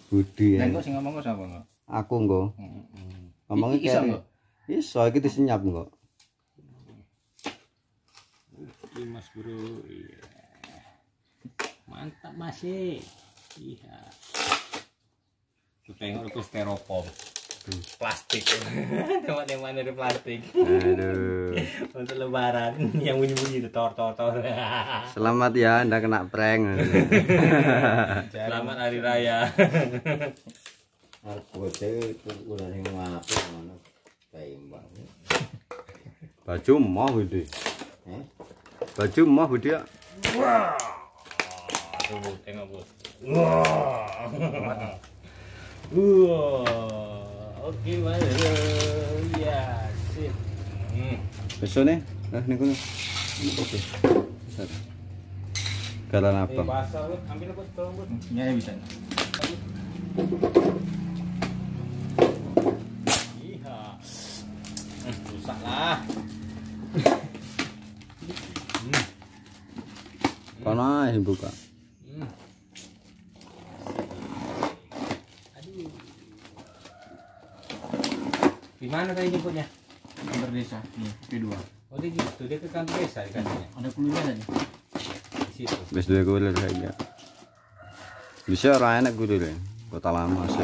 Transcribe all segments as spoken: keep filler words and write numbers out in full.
Budi. Lah kok sing ngomong sapa kok? Aku nggo. Heeh. Ngomongnya Iso kayak kok. iso iki disenyap kok. Ini Mas Bro. Iya. Mantap masih. Iya. Tuh tengok itu styrofoam. Plastik. Teman-teman dari plastik. Aduh. Untuk lebaran yang bunyi-bunyi itu tor tor tor. Selamat ya Anda kena prank. Selamat hari raya. Aku itu udah yang apa mana tembak. Baju mau gede. Eh? Baju mau gede. Wah. Tuh tengok bos. Wah. Wah. Oke mas. Ya sip. Hmm. Besok nih, nah nih kuno. Oke. Besar. Galan apa? Basah bos, ambil bos, tolong bos. Ya bisa. Iya. Rusak lah. Kono ae buka. Hmm. Aduh. Di mana tadi jemputnya? Kantor desa. Nih, P dua. Oh dia gitu, dia ke kantor desa di kantornya. Ada kuliah tadi. Di situ. Wis duwe kulit saja. Bisa ora enak kulit. Kota lama sih.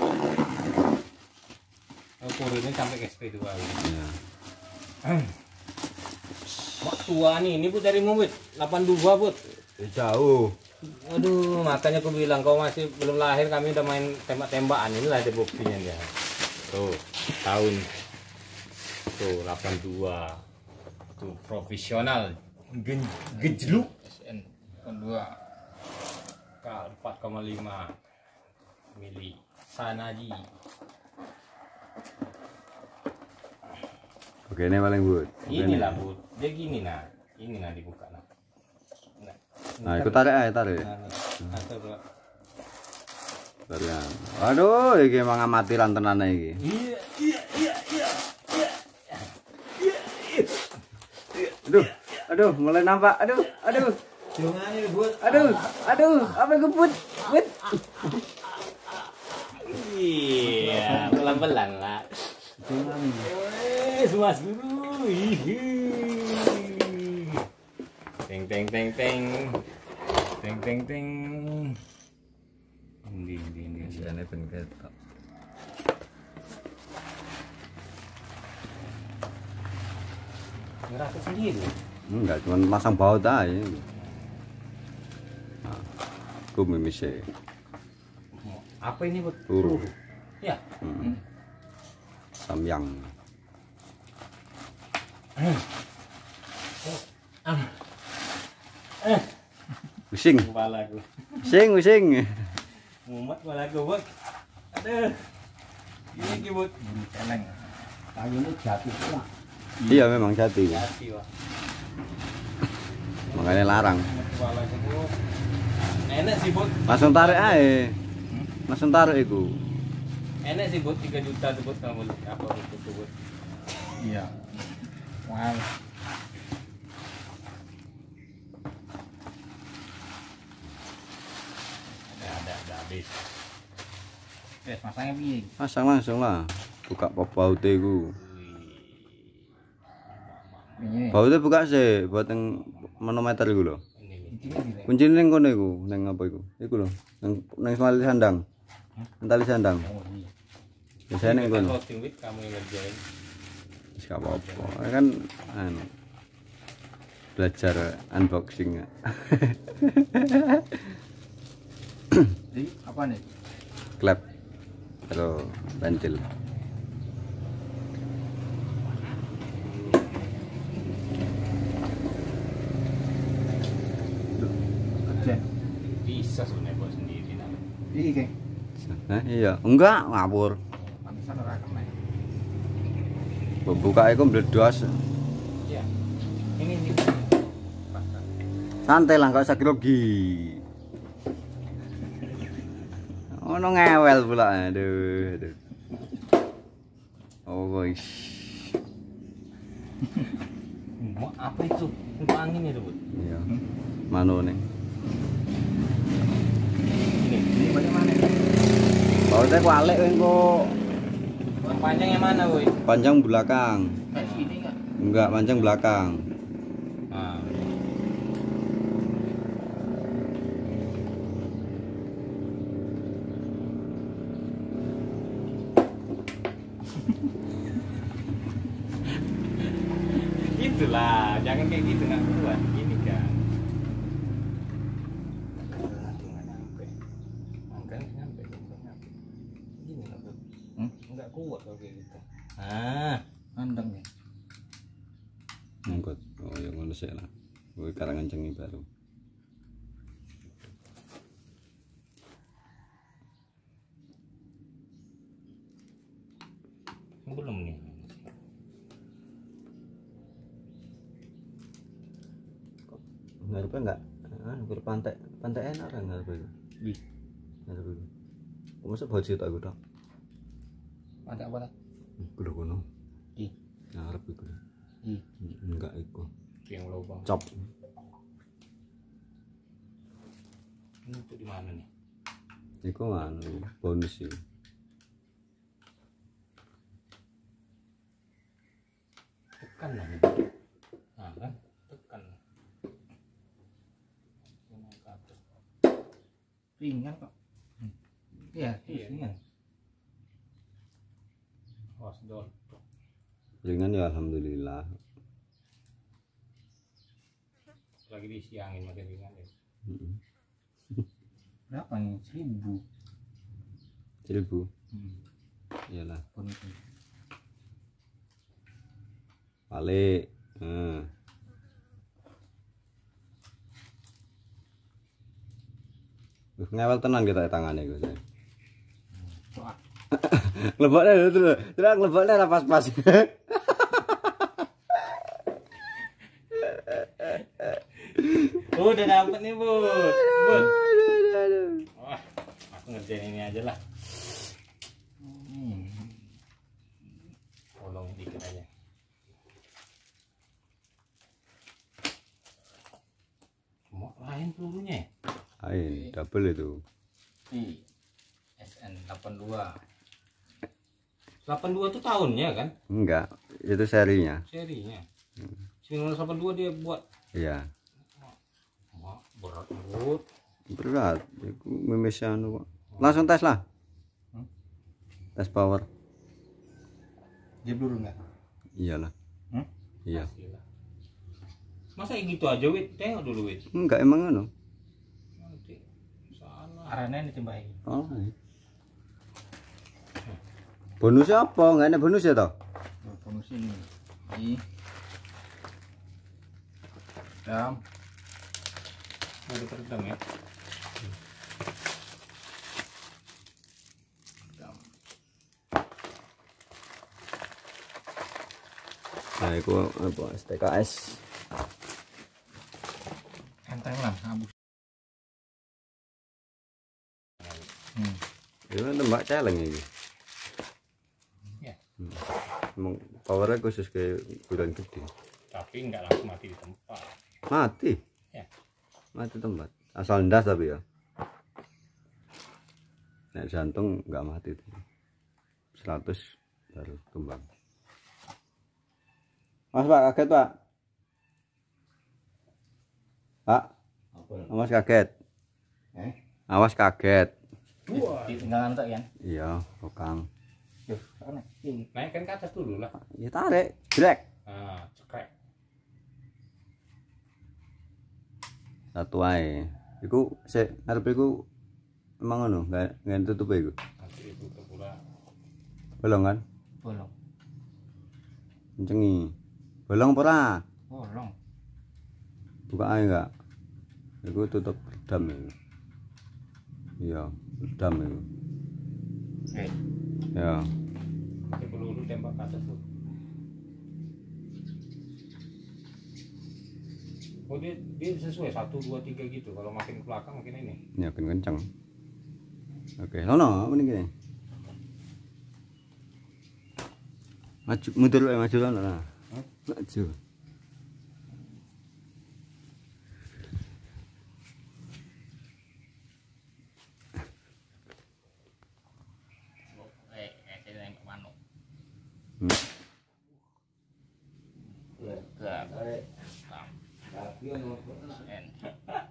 Oh kurunnya sampai ke S P dua. Ya. Wah tua nih, ini bu dari Mubit delapan puluh dua bud. Jauh. Aduh, makanya aku bilang kau masih belum lahir kami udah main tembak-tembakan. Inilah ada buktinya dia. Tuh, tahun tuh delapan puluh dua. Tuh profesional. Gen gejluk S N dua. K empat koma lima mili Sanaji. Oke, ini paling bud. Inilah bud. Dia gini nah. Ini nah dibuka nah. Nah, Nah, ikut tarik aja, tarik. Nah, nih. Nah, coba. Tarik. Aduh, iki emang amatiran tenan iki. Iya, iya, iya, iya. Aduh, aduh, mulai nampak. Aduh, aduh. Jangan ini buat. Aduh, aduh, apa gue put? Put. Iya, pelan-pelan lah. Wes, Mas Guru. Teng teng teng teng. Teng teng teng. Ndi ndi ndi. Ini ben ketok. Ngerasa sendiri. Enggak, cuma pasang baut aja. Nah, aku mimisnya. Apa ini buat? Turu. Ya. Hmm. Samyang. Pusing, Kepalaku. pusing, pusing. Mumet kepalaku, Bud. Aduh. Ini ki, Bud. Buru celeng. Kayu ini jatuh pula. Iya memang jati. Hati, Pak. Makanya larang. Kepalaku, Bud. Enak sih, Bud. Langsung tarik aja. Langsung tarik itu. Enak sih, Bud. tiga juta tuh, Bud. Kamu apa itu, Bud? Iya. Wow. Ada, ada, ada habis. Eh, masangnya piye? Pasang langsung lah. Buka pop bautnya itu. Piye? Bautnya buka sih. Buat yang manometer itu loh. Ini nih. Iki iki. Kuncinya yang kono itu. Yang apa itu? Itu loh. Yang yang tali sandang. Yang tali sandang. Oh iya. Biasanya yang kono. Closing with kamu yang ngerjain. Gak apa-apa. Kan anu, belajar unboxing ya. Jadi apa nih? Klep atau pentil. Kerja. Bisa sebenarnya buat sendiri nah. Iki kayak. Hah, iya, enggak ngawur. Pantesan ora kena. Buka itu meledos. Iya. Ini ini. Santai lah, gak usah grogi. Ono ngewel pula, aduh, aduh. Oh, guys. Mau apa itu? Untuk angin itu, Bud. Iya. Mano nih. Ini. Ini bagaimana? Bautnya kualik engko. Yang panjang yang mana, woi? Panjang belakang. Kayak sini enggak? Enggak, panjang belakang. Nah, itulah, jangan kayak gitu nggak kuat. Gini kan. Nanti nggak nyampe. Nggak nyampe, nggak nyampe. Gini nggak kuat. Hmm? Nggak kuat kalau kayak gitu. Ah, Mandang ya. Ngikut. Oh, yang ngono sik lah. Kowe karangan cengi baru. belum nih. Ngarepe enggak? Ah, ke pantai. Pantai enak kan ngarepe. Ih, Ngarepe. Kok masa baju tak tok. ada apa lah? Kudu kono. Ih, Ngarep iku. ih. Enggak iku. Yang lubang. Cop. Ini untuk di mana nih? Iku anu bonus sih. Tekan lah. Nah, kan? Tekan. Ini ke atas. Ringan kok. Iya, Iya. ringan. Awas dol. Ringan ya alhamdulillah. Lagi disiangin makin ringan ya. Heeh. Berapa nih? Seribu. Seribu. Hmm. Iyalah. Bonus. Balik. Heeh. Wih, ngewel tenan kita tangannya gue. Wah, Ngeleboknya itu loh. Terus ngeleboknya ora pas-pas. Oh, udah dapet nih, Bud. Bud. Wah, aku ngerjain ini aja lah. hmm. Tolong dikit aja. Mau lain pelurunya ya? Ain, double itu. I S N delapan dua. delapan dua itu tahunnya kan? Enggak, itu serinya. Serinya. seribu sembilan ratus delapan puluh dua dia buat. Iya. Wah, berat banget. Berat. Iku mimisnya anu kok. Langsung tes lah. Hmm? Tes power. Dia blur enggak? Iyalah. Hmm? Iya. Pastilah. Masa gitu aja, Wit? Tengok dulu, Wit. Enggak emang anu. Nanti sana. Arena ditambahin. Oh. Iya. Bonusnya apa? Enggak ada bonus ya toh? Oh, bonus ini. Ih. Dam. Udah teredam ya. Dam. Nah, itu apa? S T K S. Enteng lah, habis. Hmm. Itu kan tembak celeng ini. Ya. Hmm. Emang powernya khusus kayak bulan gede. Tapi nggak langsung mati di tempat. Mati. Ya. Mati tempat. Asal ndas tapi ya. Nek jantung nggak mati tuh. seratus baru tumbang. Mas Pak kaget Pak. Pak, Apa? awas kaget. Eh? Awas kaget. Ditinggalan tak kan? Iya, kokang. Yo, sana. Ih. Naikkan ke atas dulu lah. Ya tarik, drag. Nah, cekrek. Satu ae. Iku sik arep iku emang ngono, enggak enggak tutup iku. Nanti itu pula. Bolong kan? Bolong. Kencengi. Bolong apa ora? Bolong. Buka ae enggak? Iku tutup redam iku. Iya, redam iku. Eh, Ya. Pakai peluru tembak ke atas tuh. Oh dia, dia sesuai satu dua tiga gitu. Kalau makin ke belakang makin ini. Ya kan kencang. Oke, sono apa nih gini? Maju, mundur wae maju sono nah. Maju. Hmm. Ke. N.